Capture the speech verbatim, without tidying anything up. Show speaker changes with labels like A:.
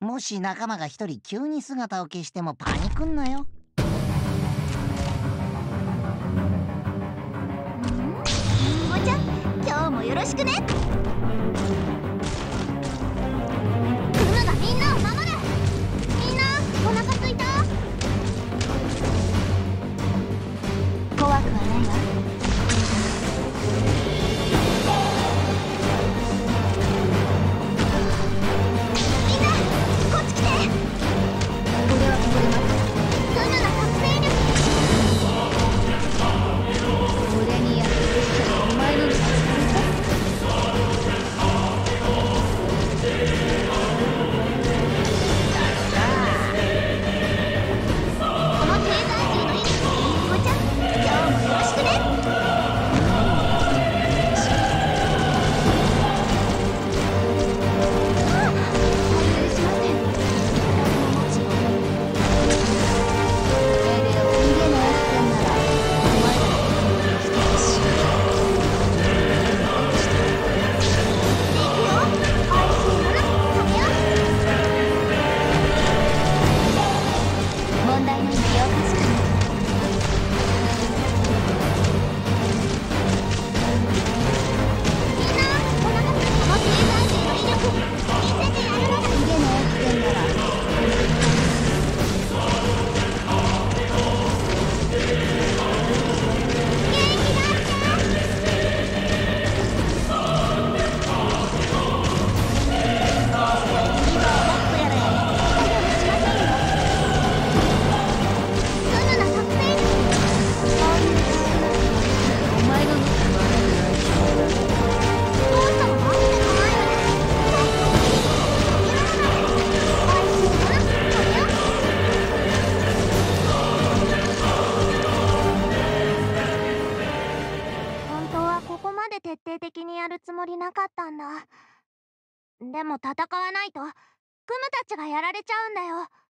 A: もし仲間が一人急に姿を消してもパニクんなよ。
B: りんごちゃん、今日もよろしくね。クムがみんなを守る。みんなお腹すいた？怖くはないわ。みんなこっち来て。俺はここで待つ。クムが覚醒力。俺にやってくれたらお前の力この経済獣の威力、りんごちゃん、今日もよろしくね。あ、お許しません。誰も持ちよ。エレオ、逃げのエッセンならお前らの攻撃を否定しよう。行くよ。おいしいもの食べよう。問題ないんだよ、確かに。みんなお腹すこの経済人の威力見せてやるのだ。逃げのエッセンなら元気だって。今はもっとやれ。お許しませんよ。クムの覚醒力。そういうお前の中はどうしたの？待ってこないわね。最高にいいこと言うのだ。おいしいもの食べよう。本当はここまで徹底的にやるつもりなかったんだ。でも戦わないとクムたちがやられちゃうんだよ。